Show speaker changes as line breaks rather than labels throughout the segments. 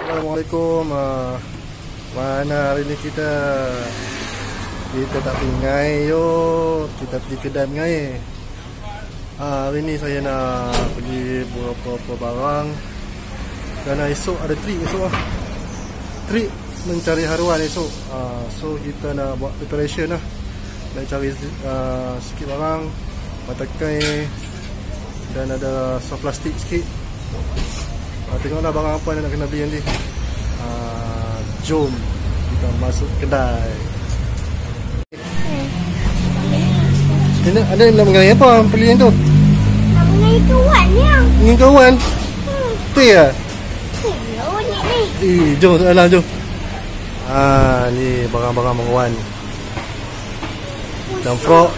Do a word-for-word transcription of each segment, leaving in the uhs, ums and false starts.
Assalamualaikum. Uh, mana hari ni kita kita tak pergi ngai, yo kita pergi kedai ngai. Uh, hari ni saya nak pergi beberapa barang kerana esok ada trip esok lah. Trip mencari haruan esok. Uh, so kita nak buat preparation lah. Nak cari uh, sikit barang, mata kain dan ada soft plastik sikit. Uh, tengoklah barang apa yang nak kena beli nanti. Uh, jom kita masuk kedai. Ini ada yang nak mengenai apa pilihan tu?
Nak mengenai kawan ya.
Ingin kawan?
Hmm.
Tu ya?
Hello ni ni.
Eh, jom lah jom. Ah, ni barang-barang mengawan. Dan frog.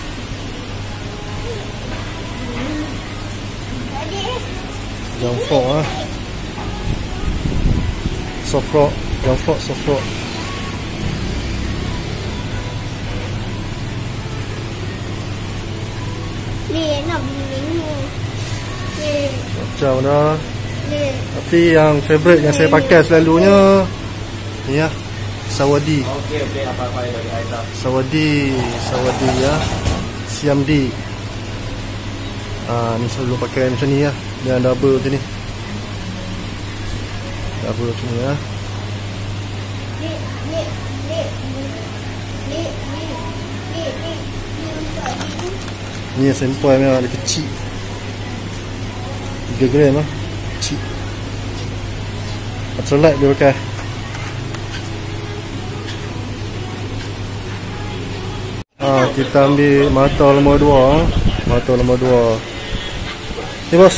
Jam frog ah. Soft frog, jam frog, soft frog.
Ni nak beli ni. Ni.
Macam dah.
Ni.
Tapi yang favourite yang saya pakai selalunya ni ya, Sawadi.
Okey okey apa-apa yang bagi Aisyah.
Sawadi, Sawadi ya. Siamdi. Ah, ni selalu pakai macam ni ya. Dia double macam ni. Double macam ni ya.
Ni ni ni. Ni ni. Ni ni.
Ni sampel memang dia kecil. tiga gram lah. Kecil. Ultralight dia pakai. Ah, kita ambil mata nombor dua. Mata nombor dua. Ni bos.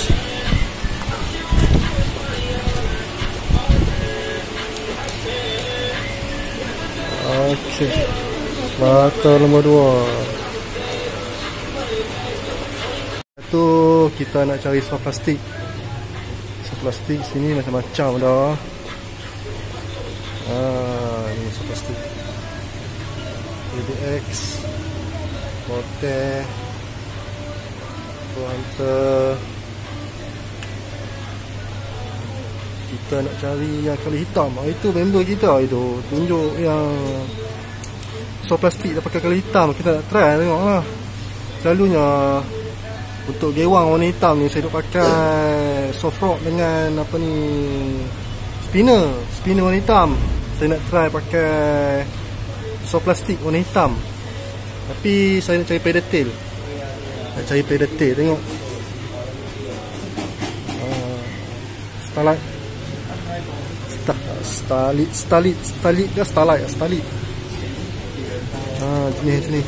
Okey. Mata nombor dua. Tu kita nak cari soft plastik. Soft plastik sini macam-macam dah. Ah, ni soft plastik. A D X, Forte, Hunter. Kita nak cari yang kali hitam. Ah, itu member kita itu tunjuk yang soft plastik dah pakai kali hitam. Kita nak try tengok lah. Selalunya untuk gewang warna hitam ni saya duk pakai soft rock dengan apa ni, spinner, spinner warna hitam. Saya nak try pakai soft plastik warna hitam. Tapi saya nak cari pedal tail. Nak cari pedal tail tengok. Uh, Starlight. Star, Starlight, Starlight, Starlight ke Starlight, Starlight. Ah, jenis ni.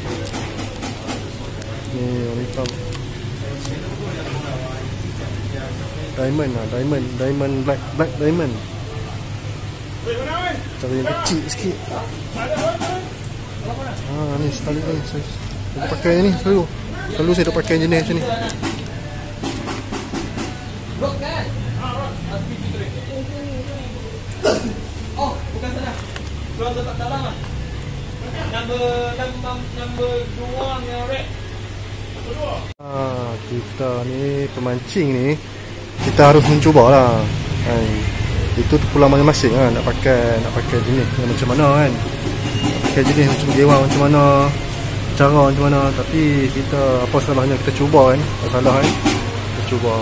Ni warna hitam. Diamond lah, diamond, diamond black, black diamond. Cara yang kecil sikit. Ah, ni sekali ni saya, saya pakai ni selalu. Selalu saya dah pakai jenis macam ni.
Oh, bukan sana. Tuan letak dalam ah. Number number number dua yang red.
Ah, kita ni pemancing ni kita harus mencubalah. Kan. Itu pulang masing-masing kan, nak pakai nak pakai jenis yang macam mana kan. Nak pakai jenis macam gewang macam mana, cara macam mana, tapi kita apa salahnya kita cuba kan. Tak salah kan. Kita cuba.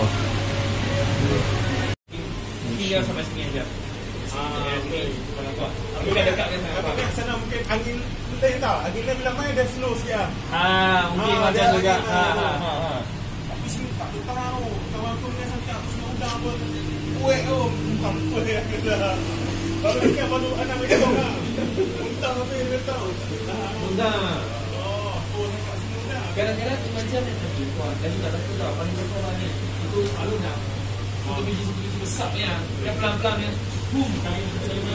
Tinggal sampai sini aja. Ah, okey. Tapi dah dekat kan.
Tapi sana mungkin angin lain tau. Angin lain bila main dah slow sikit lah.
Ah, mungkin
Ah,
macam
dia
juga.
angin,
Ha
ah.
ha ha. ha.
Tapi sini tak tahu. Kawan aku ni sangat aku semua udang pun. Kuek tu. Bukan apa yang kena. Baru ni kan baru anak mereka lah. Untang apa yang dia tahu.
Undang.
Oh, oh dekat sini dah.
Kadang-kadang macam ni tuan, dan tak tahu tak paling besar ni. Itu aluna. Itu biji biji besar yang yang pelan-pelan yang boom kali kali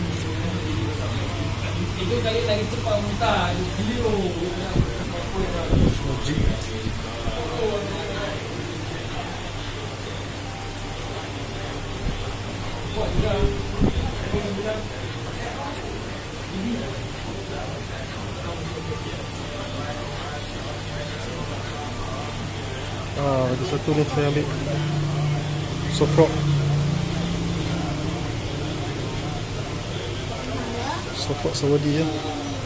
itu kali lagi cepat muntah, gilo.
Smoji.
Buat juga.
Ah, ada satu ni saya ambil soft rock. Sofok Saudi ya.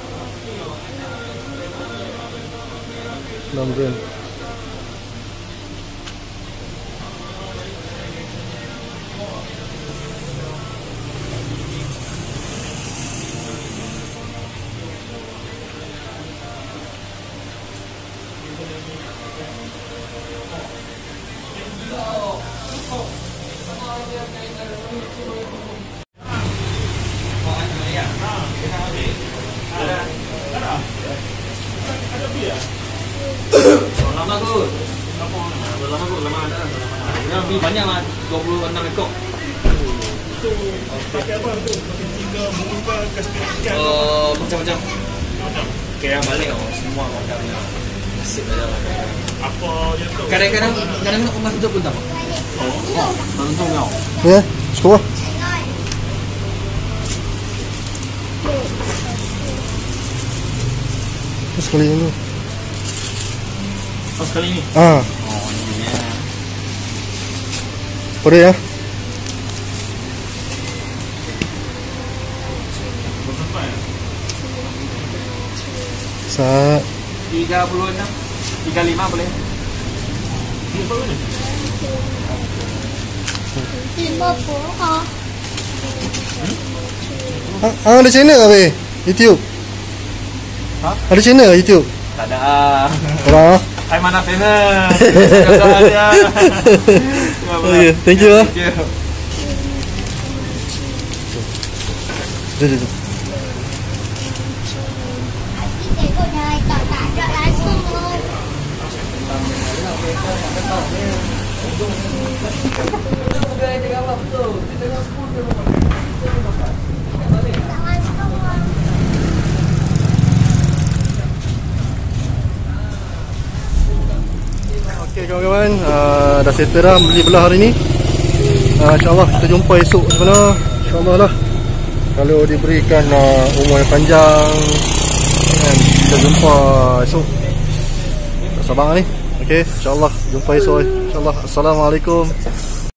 enam gram.
Lama tu. Lama tu, lama ada. Yang lebih banyak lah, dua puluh enam ekor.
Itu pakai apa tu? Pakai tiga muka kasih ikan.
Uh, macam-macam.
Macam
Kira balik oh, semua makannya. Asyik aja lah.
apa dia tu?
Kadang-kadang kadang-kadang emas itu pun tak apa. Oh, tentu kau.
Ya, cukup lah. Terus sekali ini.
Oh, sekali ni.
Ah,
Oh, ini dia.
pada ya.
Berapa ya?
Sa
tiga puluh enam, tiga puluh lima boleh.
Dia apa ni?
lima puluh ha.
ah, ah, ada channel ke be? YouTube.
Ha?
Ada channel ke YouTube?
Tak ada.
Orang ah.
Hai mana famous. Kata dia.
Okay, thank you ah.
Thank you.
Jom, jom, jom.
Nanti tengok dah tak tak ada langsung loh. Tak langsung lah.
Okey kawan-kawan, uh, dah settle dah beli belah hari ni. Uh, InsyaAllah kita jumpa esok sebenarnya. InsyaAllah lah. Kalau diberikan uh, umur yang panjang kan, kita jumpa esok. Tak sabar ni. Okey, InsyaAllah jumpa esok. InsyaAllah. Assalamualaikum.